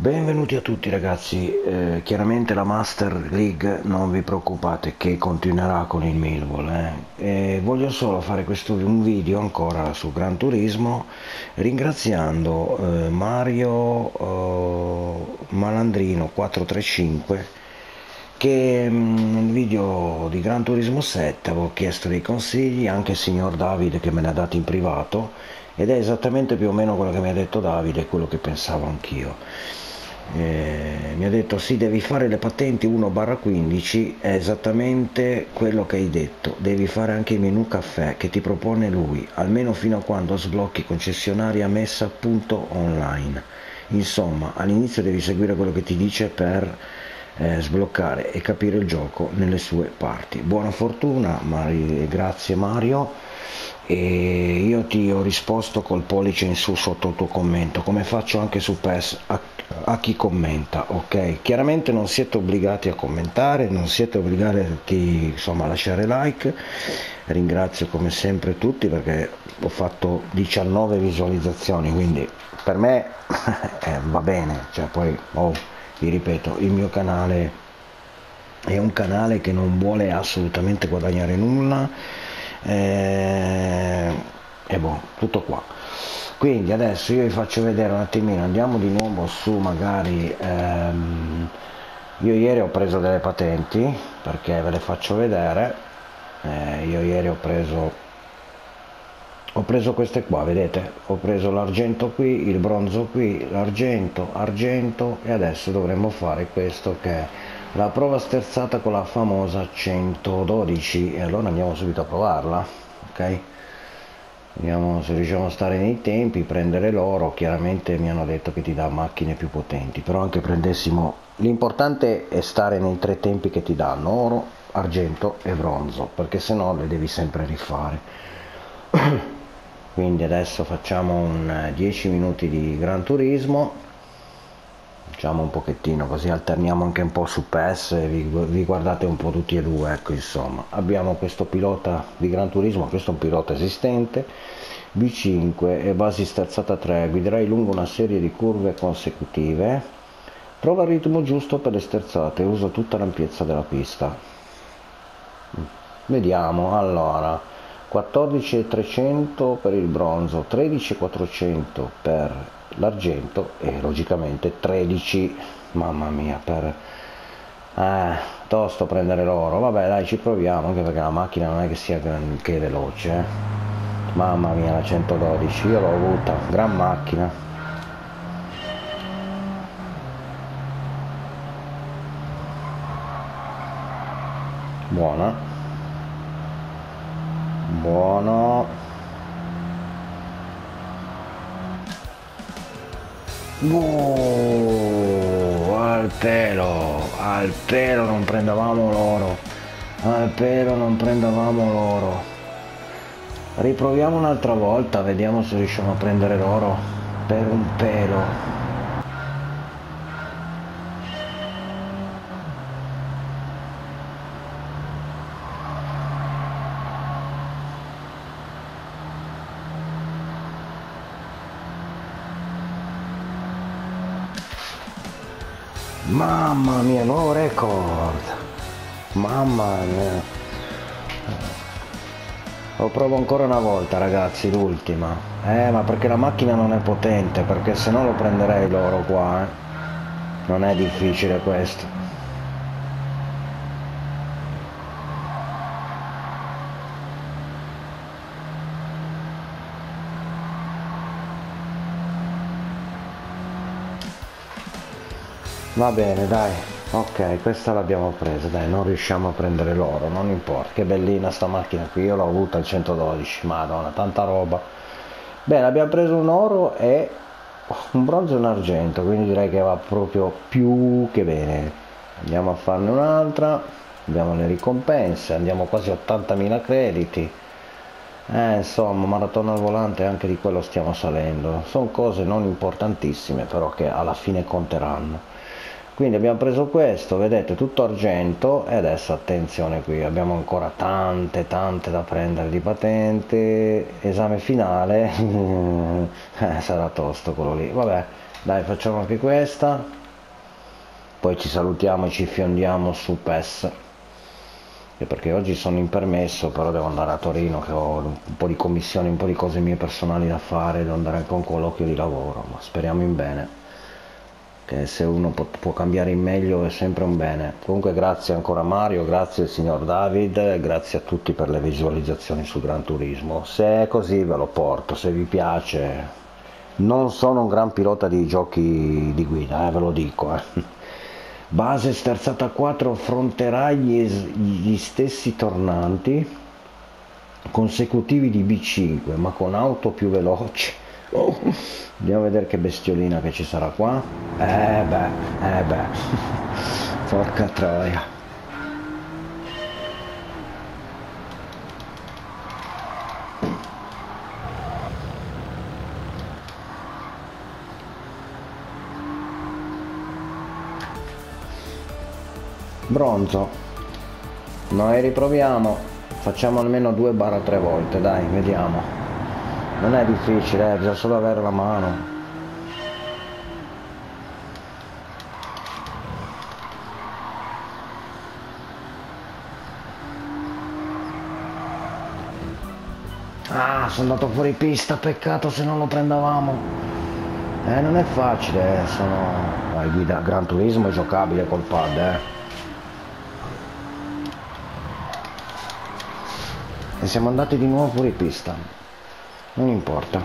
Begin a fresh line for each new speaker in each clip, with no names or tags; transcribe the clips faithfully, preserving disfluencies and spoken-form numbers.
Benvenuti a tutti ragazzi, eh, chiaramente la Master League non vi preoccupate che continuerà con il Millwall, eh. E voglio solo fare questo un video ancora su Gran Turismo ringraziando eh, Mario eh, Malandrino quattrocentotrentacinque che mh, nel video di Gran Turismo sette avevo chiesto dei consigli, anche il signor Davide che me ne ha dati in privato, ed è esattamente più o meno quello che mi ha detto Davide e quello che pensavo anch'io. Eh, mi ha detto sì, devi fare le patenti uno barra quindici, è esattamente quello che hai detto, devi fare anche il menu caffè che ti propone lui, almeno fino a quando sblocchi concessionaria messa punto online. Insomma, all'inizio devi seguire quello che ti dice per eh, sbloccare e capire il gioco nelle sue parti. Buona fortuna, Mari, grazie Mario. E io ti ho risposto col pollice in su sotto il tuo commento, come faccio anche su PES a, a chi commenta, ok? Chiaramente non siete obbligati a commentare, non siete obbligati insomma a lasciare like. Ringrazio come sempre tutti perché ho fatto diciannove visualizzazioni, quindi per me eh, va bene, cioè poi oh, vi ripeto, il mio canale è un canale che non vuole assolutamente guadagnare nulla, eh, e boh, tutto qua. Quindi adesso io vi faccio vedere un attimino, andiamo di nuovo su magari, ehm, io ieri ho preso delle patenti perché ve le faccio vedere. Eh, io ieri ho preso ho preso queste qua, vedete, ho preso l'argento qui, il bronzo qui, l'argento, argento, e adesso dovremmo fare questo che è la prova sterzata con la famosa centododici, e allora andiamo subito a provarla, ok? Vediamo se riusciamo a stare nei tempi, prendere l'oro. Chiaramente mi hanno detto che ti dà macchine più potenti, però anche prendessimo, l'importante è stare nei tre tempi che ti danno, oro, argento e bronzo, perché se no le devi sempre rifare. Quindi adesso facciamo un dieci minuti di Gran Turismo, facciamo un pochettino così alterniamo anche un po' su PES e vi, vi guardate un po' tutti e due, ecco. Insomma, abbiamo questo pilota di Gran Turismo, questo è un pilota esistente, B cinque e basi sterzata tre, guiderai lungo una serie di curve consecutive, trova il ritmo giusto per le sterzate, usa tutta l'ampiezza della pista. Vediamo, allora quattordici trecento per il bronzo, tredici quattrocento per l'argento e logicamente tredici, mamma mia, per eh, tosto prendere l'oro. Vabbè dai, ci proviamo, anche perché la macchina non è che sia che veloce, eh. Mamma mia, la centododici, io l'ho avuta, gran macchina. Buona, buono. Uh, al pelo, al pelo non prendevamo l'oro, al pelo non prendevamo l'oro. Riproviamo un'altra volta, vediamo se riusciamo a prendere l'oro per un pelo. Mamma mia, nuovo record, mamma mia. Lo provo ancora una volta ragazzi, l'ultima, eh ma perché la macchina non è potente, perché se no lo prenderei l'oro qua, eh. Non è difficile questo. Va bene, dai, ok, questa l'abbiamo presa, dai, non riusciamo a prendere l'oro, non importa, che bellina sta macchina qui, io l'ho avuta al centododici, madonna, tanta roba. Bene, abbiamo preso un oro e un bronzo e un argento, quindi direi che va proprio più che bene. Andiamo a farne un'altra, abbiamo le ricompense, andiamo quasi a ottantamila crediti. Eh, insomma, maratona al volante, anche di quello stiamo salendo. Sono cose non importantissime, però che alla fine conteranno. Quindi abbiamo preso questo, vedete, tutto argento, e adesso attenzione qui, abbiamo ancora tante tante da prendere di patente, esame finale, eh, sarà tosto quello lì, vabbè, Dai, facciamo anche questa, poi ci salutiamo e ci fiondiamo su P E S, perché oggi sono in permesso, però devo andare a Torino che ho un po' di commissioni, un po' di cose mie personali da fare, devo andare anche a un colloquio di lavoro, ma speriamo in bene, che se uno può, può cambiare in meglio è sempre un bene. Comunque grazie ancora Mario, grazie il signor David, grazie a tutti per le visualizzazioni su Gran Turismo. Se è così ve lo porto, se vi piace. Non sono un gran pilota di giochi di guida, eh, ve lo dico. Eh. Base sterzata quattro, affronterà gli, gli stessi tornanti consecutivi di B cinque, ma con auto più veloci. Oh. Andiamo a vedere che bestiolina che ci sarà qua. Eh beh, eh beh, porca troia. Bronzo, noi riproviamo, facciamo almeno due barra tre volte, dai, vediamo. Non è difficile, eh, bisogna solo avere la mano. Ah, sono andato fuori pista, peccato se non lo prendevamo. Eh, non è facile, eh, sono... Vai, guida Gran Turismo è giocabile col pad, eh. E siamo andati di nuovo fuori pista, non importa.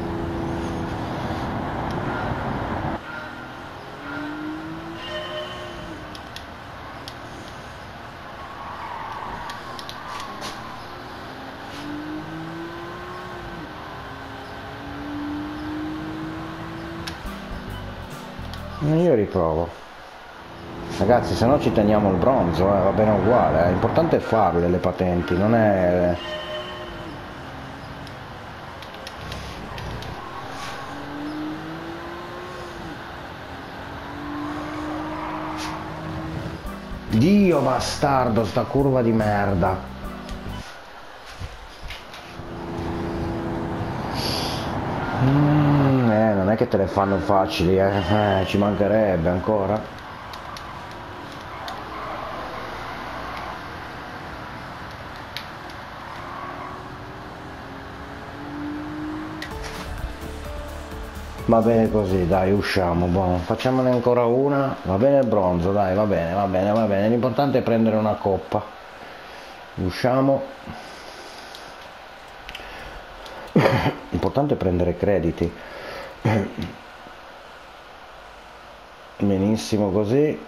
Io riprovo, ragazzi, se no ci teniamo il bronzo, eh, va bene uguale, è importante farle le patenti, non è... Dio bastardo, sta curva di merda. Mm, eh, non è che te le fanno facili, eh, eh ci mancherebbe ancora. Va bene così, dai, usciamo, boh, facciamone ancora una, va bene il bronzo, dai, va bene, va bene, va bene, l'importante è prendere una coppa. Usciamo. L'importante è prendere crediti. Benissimo così.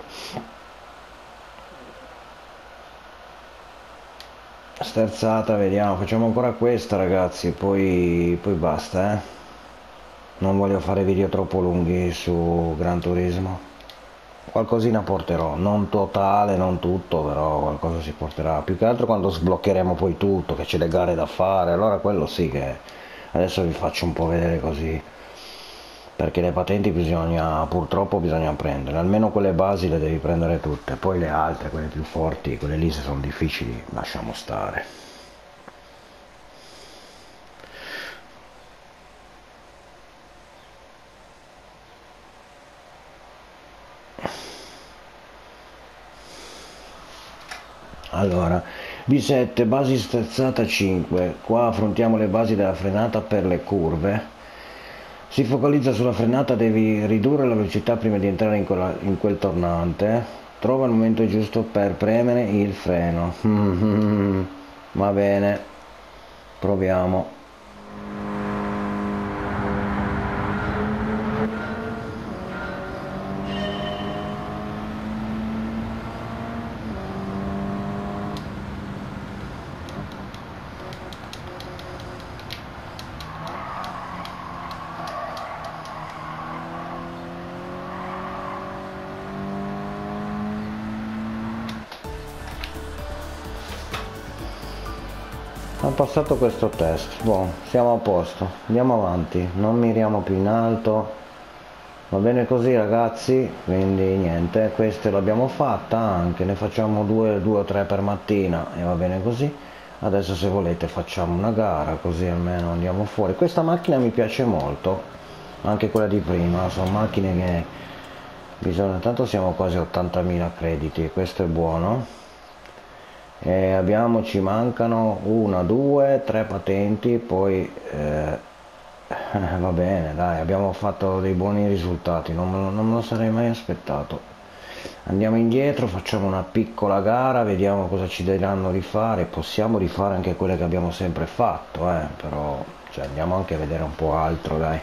Sterzata, vediamo, facciamo ancora questa ragazzi, poi, poi basta, eh. Non voglio fare video troppo lunghi su Gran Turismo. Qualcosina porterò, non totale, non tutto, però qualcosa si porterà. Più che altro quando sbloccheremo poi tutto, che c'è le gare da fare, allora quello sì che... Adesso vi faccio un po' vedere così. Perché le patenti bisogna, purtroppo bisogna prendere, almeno quelle basi le devi prendere tutte, poi le altre, quelle più forti, quelle lì se sono difficili, lasciamo stare. Allora, B sette, basi sterzata cinque, qua affrontiamo le basi della frenata per le curve. Si focalizza sulla frenata, devi ridurre la velocità prima di entrare in, quella, in quel tornante. Trova il momento giusto per premere il freno. Va bene, proviamo. Ho passato questo test, boh, siamo a posto, andiamo avanti, non miriamo più in alto, va bene così ragazzi, quindi niente, queste l'abbiamo fatta anche, ne facciamo due, due o tre per mattina e va bene così. Adesso se volete facciamo una gara, così almeno andiamo fuori. Questa macchina mi piace molto, anche quella di prima, sono macchine che bisogna, tanto siamo quasi a ottantamila crediti e questo è buono. E abbiamo, ci mancano una, due, tre patenti, poi eh, va bene, dai, abbiamo fatto dei buoni risultati, non me lo, non me lo sarei mai aspettato. Andiamo indietro, facciamo una piccola gara, vediamo cosa ci diranno di fare. Possiamo rifare anche quelle che abbiamo sempre fatto, eh, però cioè, andiamo anche a vedere un po' altro, dai.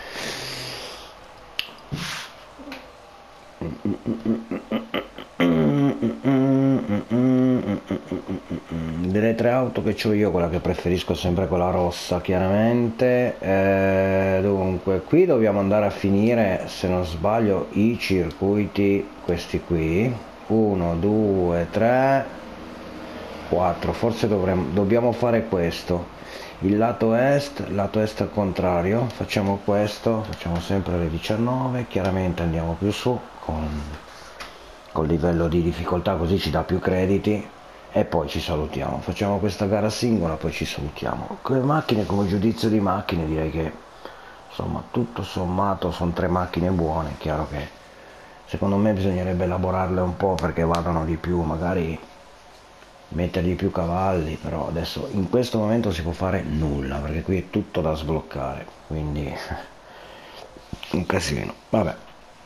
Delle tre auto che ho io, quella che preferisco è sempre quella rossa, chiaramente. Eh, dunque, qui dobbiamo andare a finire, se non sbaglio, i circuiti, questi qui. uno, due, tre, quattro. Forse dovremmo, dobbiamo fare questo. Il lato est, lato est al contrario, facciamo questo, facciamo sempre le diciannove, chiaramente andiamo più su con col livello di difficoltà, così ci dà più crediti e poi ci salutiamo. Facciamo questa gara singola, poi ci salutiamo. Con le macchine, come giudizio di macchine, direi che insomma tutto sommato sono tre macchine buone. Chiaro che secondo me bisognerebbe elaborarle un po' perché vadano di più, magari mettergli più cavalli, però adesso in questo momento si può fare nulla perché qui è tutto da sbloccare, quindi un casino. Vabbè,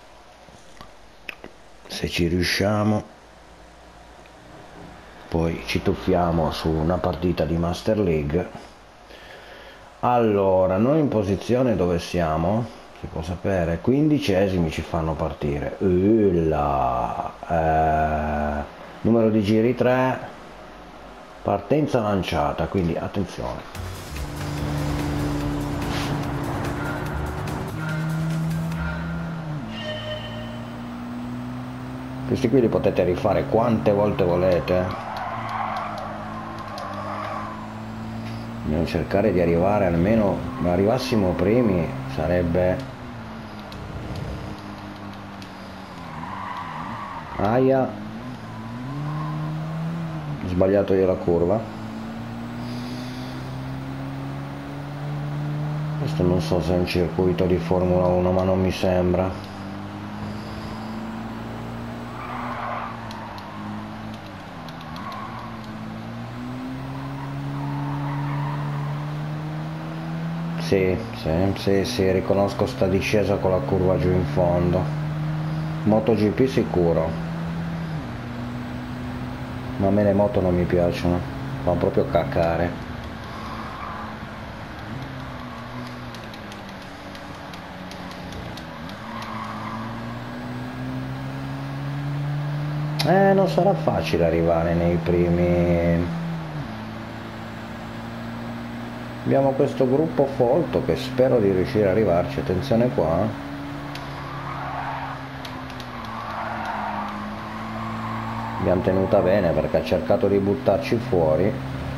se ci riusciamo poi ci tuffiamo su una partita di Master League. Allora, noi in posizione dove siamo? Si può sapere? Quindicesimi ci fanno partire. Ulla, eh, numero di giri tre, partenza lanciata, quindi attenzione. Questi qui li potete rifare quante volte volete. Dobbiamo cercare di arrivare almeno, ma arrivassimo primi sarebbe... Aia, ho sbagliato io la curva. Questo non so se è un circuito di Formula uno, ma non mi sembra. Sì, sì, sì, sì, riconosco sta discesa con la curva giù in fondo. MotoGP sicuro. Ma a me le moto non mi piacciono, fanno proprio cacare. Eh, non sarà facile arrivare nei primi... Abbiamo questo gruppo folto che spero di riuscire ad arrivarci, attenzione qua. Abbiamo tenuta bene perché ha cercato di buttarci fuori.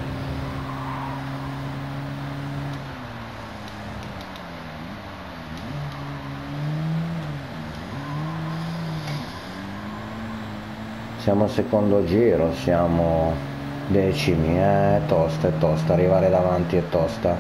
Siamo al secondo giro, siamo... decimi, è tosta, è tosta, arrivare davanti è tosta.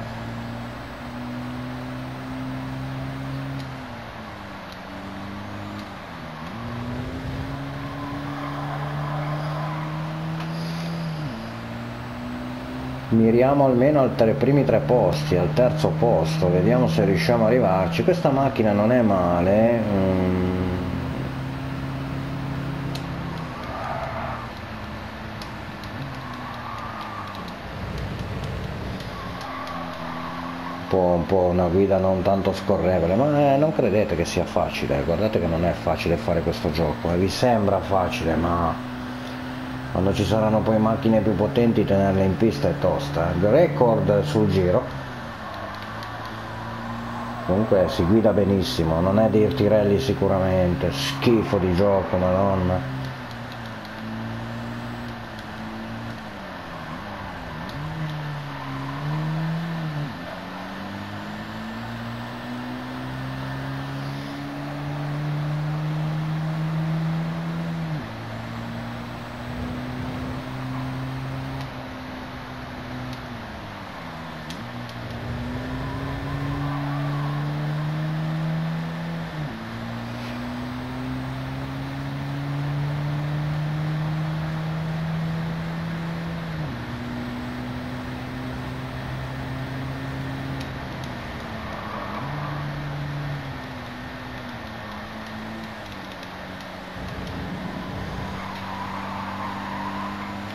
Miriamo almeno ai tre, primi tre posti, al terzo posto, vediamo se riusciamo ad arrivarci. Questa macchina non è male. mm. Un po' una guida non tanto scorrevole, ma eh, non credete che sia facile, guardate che non è facile fare questo gioco, eh, vi sembra facile, ma quando ci saranno poi macchine più potenti tenerle in pista è tosta. Il record sul giro, comunque si guida benissimo, non è Dirty Rally sicuramente, schifo di gioco, madonna.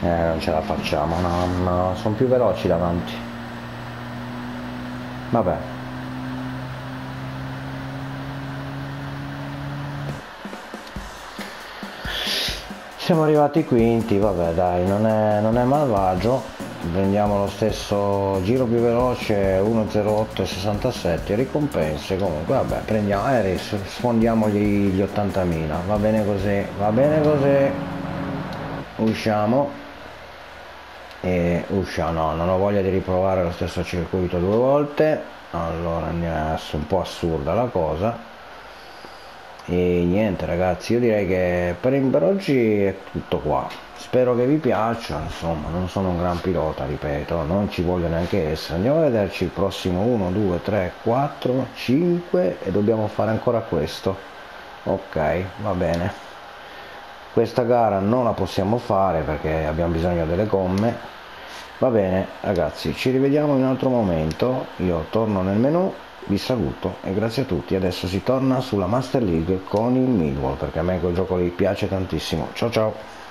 Eh, non ce la facciamo, no, no, sono più veloci davanti. Vabbè. Siamo arrivati quinti, vabbè dai, non è, non è malvagio. Prendiamo lo stesso giro più veloce, uno zero otto sessantasette, ricompense comunque, vabbè, prendiamo, eh, sfondiamogli gli ottantamila, va bene così, va bene così. Usciamo. E usciamo, no, non ho voglia di riprovare lo stesso circuito due volte, allora è un po' assurda la cosa. E niente ragazzi, io direi che per, per oggi è tutto qua, spero che vi piaccia, insomma non sono un gran pilota, ripeto, non ci voglio neanche essere. Andiamo a vederci il prossimo uno due tre quattro cinque e dobbiamo fare ancora questo. Ok, va bene, questa gara non la possiamo fare perché abbiamo bisogno delle gomme. Va bene ragazzi, ci rivediamo in un altro momento, io torno nel menu, vi saluto e grazie a tutti. Adesso si torna sulla Master League con il Millwall perché a me quel gioco lì piace tantissimo. Ciao ciao.